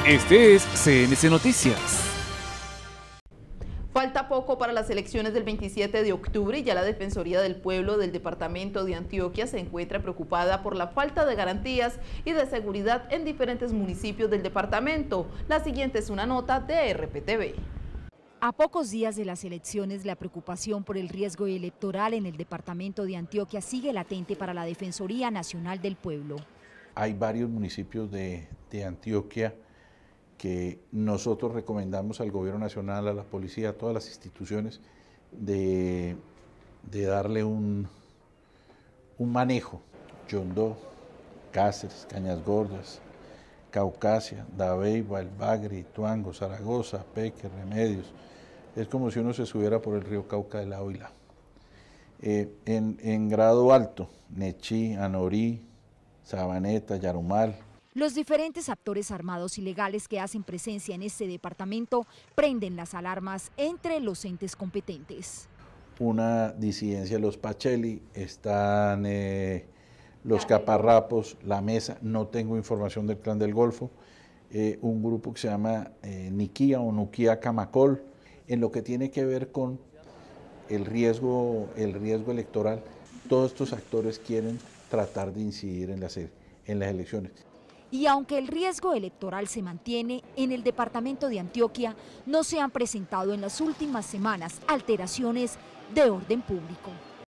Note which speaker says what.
Speaker 1: Este es CNC Noticias.
Speaker 2: Falta poco para las elecciones del 27 de octubre y ya la Defensoría del Pueblo del departamento de Antioquia se encuentra preocupada por la falta de garantías y de seguridad en diferentes municipios del departamento. La siguiente es una nota de RPTV.
Speaker 3: A pocos días de las elecciones, la preocupación por el riesgo electoral en el departamento de Antioquia sigue latente para la Defensoría Nacional del Pueblo.
Speaker 4: Hay varios municipios de Antioquia que nosotros recomendamos al gobierno nacional, a la policía, a todas las instituciones, de darle un manejo. Yondó, Cáceres, Cañas Gordas, Caucasia, Dabeiba, El Bagre, Ituango, Zaragoza, Peque, Remedios. Es como si uno se subiera por el río Cauca de lado y lado. En grado alto, Nechí, Anorí, Sabaneta, Yarumal.
Speaker 3: Los diferentes actores armados ilegales que hacen presencia en este departamento prenden las alarmas entre los entes competentes.
Speaker 4: Una disidencia de los Pacheli, están los Caparrapos, La Mesa, no tengo información del Clan del Golfo, un grupo que se llama Niquía o Nuquía Camacol, en lo que tiene que ver con el riesgo electoral. Todos estos actores quieren tratar de incidir en las elecciones.
Speaker 3: Y aunque el riesgo electoral se mantiene, en el departamento de Antioquia no se han presentado en las últimas semanas alteraciones de orden público.